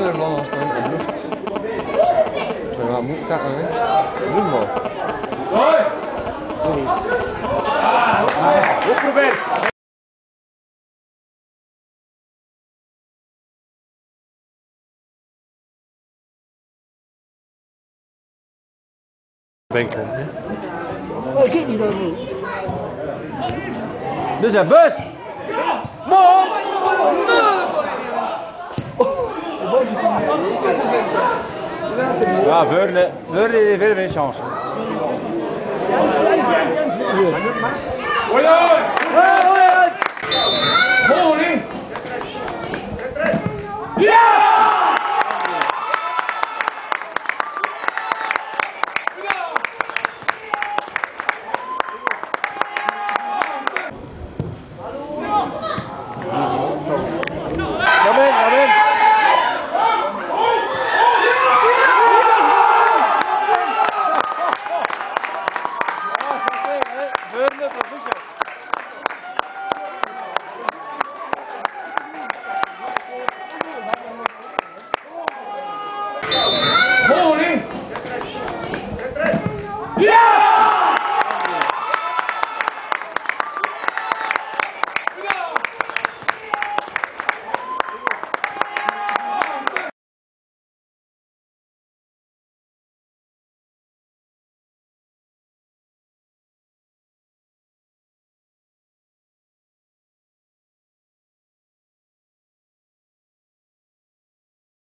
van als dan in de lucht. Zo, wat moet ik dat nou weer? Doe maar. Hoi! Goed geprobeerd! Benkel. Oh, kijk niet dan niet. Dus een bus! Mooi! Ja, Veurne heeft weer een chance. Hoi hoi! Hoi hoi! Ja!